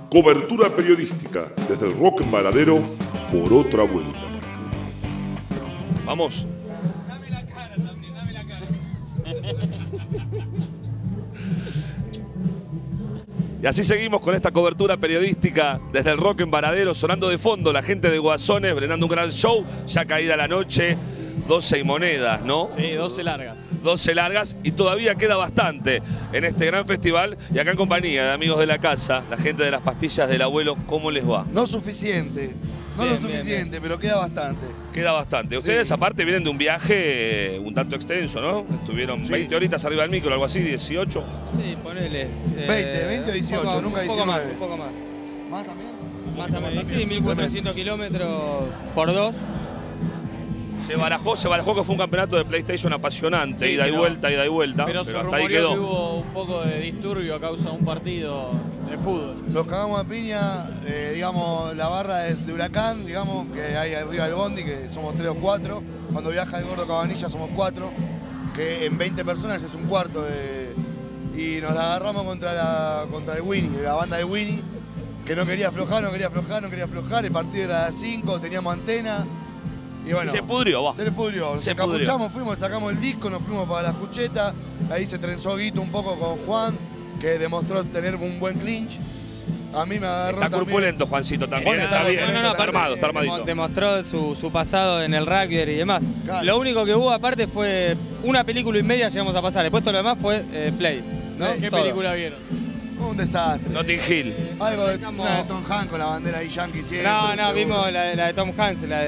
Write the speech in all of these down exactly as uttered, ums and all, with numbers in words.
Cobertura periodística desde el Rock en Varadero por Otra Vuelta. Vamos. Dame la cara también, dame la cara. Y así seguimos con esta cobertura periodística desde el Rock en Varadero, sonando de fondo la gente de Guasones, brindando un gran show, ya caída la noche, doce y monedas, ¿no? Sí, doce largas. doce largas y todavía queda bastante en este gran festival. Y acá en compañía de amigos de la casa, la gente de las pastillas del abuelo, ¿cómo les va? No suficiente, no Bien, lo suficiente, bien, bien. pero queda bastante. Queda bastante. Ustedes Sí. aparte vienen de un viaje un tanto extenso, ¿no? Estuvieron Sí. veinte horitas arriba del micro, algo así, dieciocho. Sí, ponele. eh, veinte, veinte o dieciocho, un poco, nunca un poco más, diecinueve. un poco más. ¿Más también? Más también. Sí, mil cuatrocientos kilómetros por dos. Se barajó, se barajó que fue un campeonato de PlayStation apasionante, Sí, ida y pero- vuelta, ida y vuelta, Pero, pero, se hasta ahí rumoreó que quedó. hubo un poco de disturbio a causa de un partido de fútbol. Los cagamos a piña, eh, digamos, la barra es de Huracán, digamos, que hay arriba del Bondi, que somos tres o cuatro. Cuando viaja el Gordo Cabanilla somos cuatro, que en veinte personas es un cuarto. De, y nos la agarramos contra, la, contra el Winnie, la banda de Winnie, que no quería aflojar, no quería aflojar, no quería aflojar. El partido era a las cinco, teníamos antena. Y bueno, Y se pudrió, va. Se le pudrió. Nos Se pudrió. encapuchamos, fuimos, sacamos el disco, nos fuimos para la escucheta. Ahí se trenzó Guito un poco con Juan, que demostró tener un buen clinch. A mí me agarró Está también. corpulento, Juancito, también. Juan Está está bien, corpulento, está armado, está Demo- armadito. Demostró su, su pasado en el rugby y demás. Claro. Lo único que hubo aparte fue una película y media llegamos a pasar. Después todo lo demás fue eh, Play. ¿no? ¿Qué Todo. vieron? Un desastre. Notting Hill. Algo de, Estamos- una de Tom Hanks con la bandera ahí yankee siempre. No, no, seguro. vimos la, de- la de Tom Hanks, la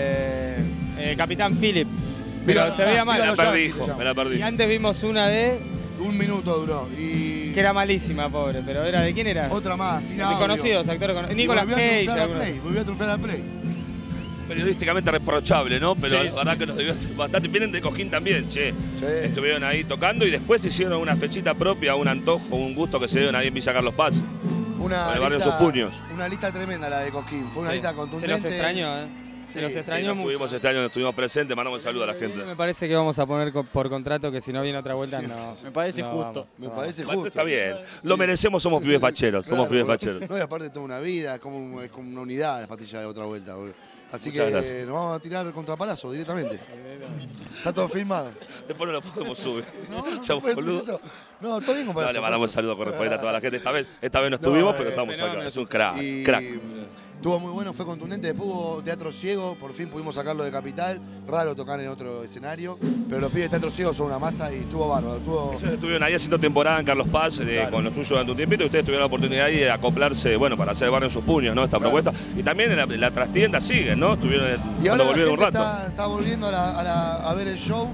de eh, Capitán Philip. Pero Viva- se veía ah, mal. Me la los perdí, Yankees se hijo, llama. me la perdí. Y antes vimos una de. Un minuto duró. Y que era malísima, pobre. Pero era ¿de quién era? otra más, sin audio. Desconocidos, actores conocidos. Nicolas Y volvió a Cage. triunfar a alguno. Play, volvió a triunfar a Play. Periodísticamente reprochable, ¿no? Pero Sí, la verdad que nos divierte bastante. Vienen de Coquín también, che. Sí. Estuvieron ahí tocando y después hicieron una fechita propia, un antojo, un gusto que se dieron ahí en Villa Carlos Paz. Una Con el barrio lista- Sus Puños. Una lista tremenda la de Cosquín. Fue una Sí. lista Se contundente. los extrañó, ¿eh? Se Sí, los sí, extrañó Sí, mucho. estuvimos este año, estuvimos presentes, mandamos un saludo a la gente. Me parece que vamos a poner co- por contrato que si no viene otra vuelta no. Me parece no justo. vamos, Me no parece Bueno, justo. está bien, lo merecemos, somos pibes facheros, somos Claro, pibes boludo. facheros. No, y aparte toda una vida, es como, es como una unidad la pastilla de Otra Vuelta. Boludo. Así Muchas que gracias. nos vamos a tirar contra Palazzo directamente. Está todo filmado. Después no lo podemos subir. No, no, Ya, no puede boludo. subir esto. No, todo bien con No, Palazzo. le mandamos un Palazzo. saludo correspondiente a toda la gente. Esta vez, esta vez no No, estuvimos, eh, pero estamos acá. fenómeno. Es un crack, Y crack. estuvo muy bueno, fue contundente. Después hubo Teatro Ciego, por fin pudimos sacarlo de Capital. Raro tocar en otro escenario, pero los pibes de Teatro Ciego son una masa y estuvo bárbaro. Estuvo... Ellos estuvieron ahí haciendo temporada en Carlos Paz eh, Claro. con lo suyo durante un tiempito y ustedes tuvieron la oportunidad ahí de acoplarse, bueno, para hacer barrio en sus puños, ¿no? Esta Claro. propuesta. Y también en la, la trastienda siguen, ¿no? Estuvieron Y cuando ahora la volvieron un gente rato. está, está volviendo a, la- a la- a ver el show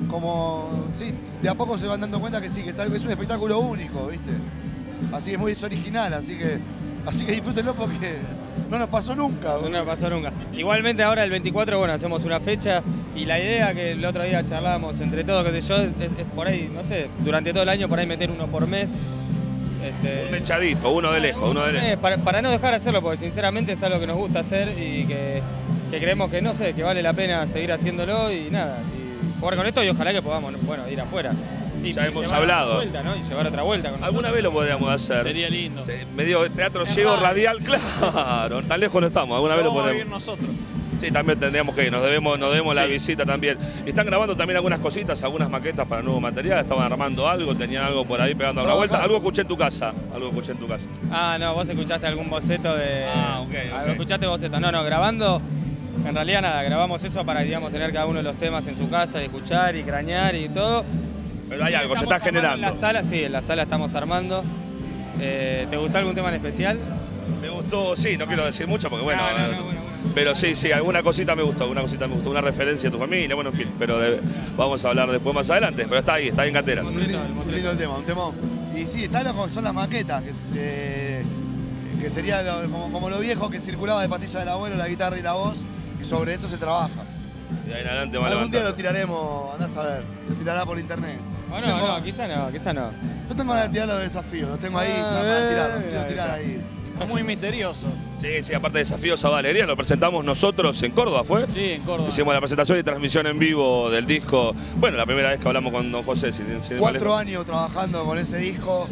como, sí, de a poco se van dando cuenta que sí, que es, algo, es un espectáculo único, ¿viste? Así es muy es original, así que, así que disfrútenlo porque no nos pasó nunca. No nos pasó nunca. Igualmente ahora el veinticuatro, bueno, hacemos una fecha y la idea que el otro día charlábamos entre todos, qué sé yo, es, es por ahí, no sé, durante todo el año por ahí meter uno por mes. Este, Un mechadito, uno de lejos, uno de lejos. Eh, para, para no dejar de hacerlo, porque sinceramente es algo que nos gusta hacer y que, que creemos que, no sé, que vale la pena seguir haciéndolo y nada, y jugar con esto y ojalá que podamos, bueno, ir afuera. Y, Ya y hemos llevar hablado. otra vuelta, ¿no? Y llevar otra vuelta con Alguna nosotros. vez lo podríamos hacer. Sería lindo. Sí, medio teatro Es ciego raro. radial, claro. Tan lejos no estamos. Alguna vez lo Vamos a vivir podemos. nosotros. Sí, también tendríamos que ir. Nos debemos, nos debemos la Sí. visita también. Y están grabando también algunas cositas, algunas maquetas para nuevo material. Estaban armando algo, tenían algo por ahí pegando a una vuelta. Algo escuché en tu casa. Algo escuché en tu casa. Ah, no, vos escuchaste algún boceto de... Ah, ok, ok. Ah, escuchaste boceto. No, no, grabando, en realidad nada, grabamos eso para, digamos, tener cada uno de los temas en su casa y escuchar y crañar y todo. Pero hay algo, se Estamos está armando generando. En la sala, sí, en la sala estamos armando. Eh, ¿Te gustó algún tema en especial? Me gustó, sí, no quiero decir mucho porque bueno. No, no, no, eh, bueno, bueno. Pero sí, sí, alguna cosita me gustó, alguna cosita me gustó, una referencia a tu familia, bueno, en fin, pero de- vamos a hablar después más adelante, pero está ahí, está ahí en canteras. Un lindo, un lindo tema, un temón. Y sí, está lo que son las maquetas, que, es, eh, que sería lo- como, como lo viejo que circulaba de pastilla del abuelo, la guitarra y la voz, y sobre eso se trabaja. Y ahí en adelante va Algún día lo levantando. tiraremos, andás a ver, se tirará por internet. O no, Tengo- no, quizá no, quizá no. Yo tengo ganas de tirar los desafíos, los tengo ahí Ah, ya para eh, tirar, los quiero ahí tirar está. ahí. Es muy misterioso. Sí, sí, aparte de Desafíos a Valeria, lo presentamos nosotros en Córdoba, ¿fue? Sí, en Córdoba. Hicimos la presentación y transmisión en vivo del disco. Bueno, la primera vez que hablamos con don José. Sin, sin Cuatro años trabajando con ese disco,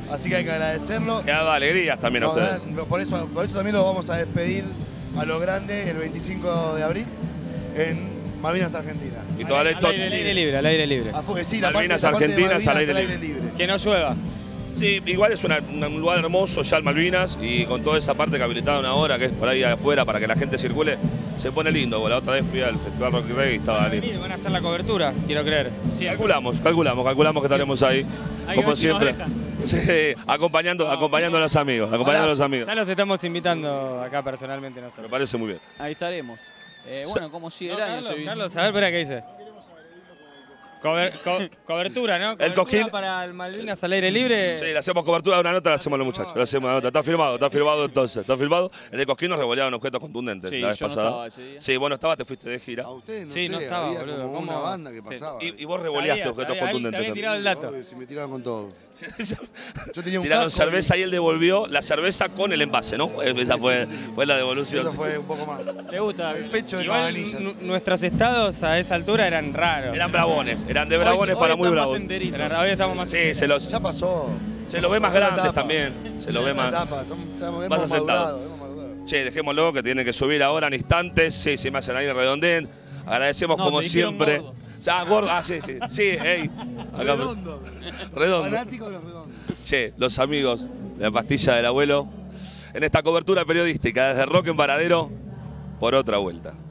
Así que hay que agradecerlo. Que daba alegrías también a Nos ustedes. da- por, eso, por eso también los vamos a despedir a lo grande el veinticinco de abril en Malvinas, Argentina. Y toda la Al aire libre, libre, al aire libre. A fu- sí, la Malvinas parte- la parte de Argentinas al aire Malvinas libre. Que no llueva. Sí, igual es una- un lugar hermoso ya el Malvinas y con toda esa parte que habilitaron ahora, que es por ahí afuera para que la gente circule, se pone lindo. La otra vez fui al Festival Rock y Reggae y estaba lindo. Van a hacer la cobertura, quiero creer. Calculamos, calculamos, calculamos que estaremos ahí, Hay que como ver si nos siempre. Sí, acompañando, acompañando a los amigos, acompañando a los amigos. Ya los estamos invitando acá personalmente Me nosotros. parece muy bien. Ahí estaremos. Eh, bueno, como sigue No, el año, Carlos, se viene. Carlos, a ver, espera, ¿qué dice? Cober- co- cobertura, ¿no? Cobertura Cosquín. para el Malvinas al aire libre. Sí, le hacemos cobertura de una nota, la hacemos a los muchachos. Le hacemos una nota. Está firmado, está firmado entonces. Está firmado. En el Cosquín nos revoleaban objetos contundentes Sí, la vez yo no pasada. estaba ese día. Sí, vos no estabas, te fuiste de gira. A ustedes no Sí, sé, no estaba, había boludo, como ¿cómo? una banda que Sí. pasaba. Y, y vos revoleaste Sabía, objetos sabía, contundentes. te había tirado el dato. Obvio, se me tiraron con todo. Yo tenía un Tiraron casco cerveza y él devolvió la cerveza con el envase, ¿no? Esa fue, fue la y devolución. eso fue un poco más. ¿Te gusta? El pecho de Igual cabanillas. nu- nuestros estados a esa altura eran raros. Eran bravones, eran de Hoy- bravones hoy para muy están más bravos. enteritos. Eran- hoy estamos más. Sí, se los, Ya pasó. se los ve más Fue la grandes etapa. también. Se los ve Fue la más. etapa, somos- estamos- más hemos asentados. madurado, hemos madurado. Che, dejémoslo que tiene que subir ahora en instantes. Sí, sí, me hacen ahí redondén. Agradecemos No, como me dijeron siempre. gordo. Ah, gordo. Ah, sí, sí. Sí, ey. Acá- Redondo. Redondo. Fanático de los redondos. Che, los amigos de la pastilla del abuelo. En esta cobertura periodística desde Rock en Varadero por otra vuelta.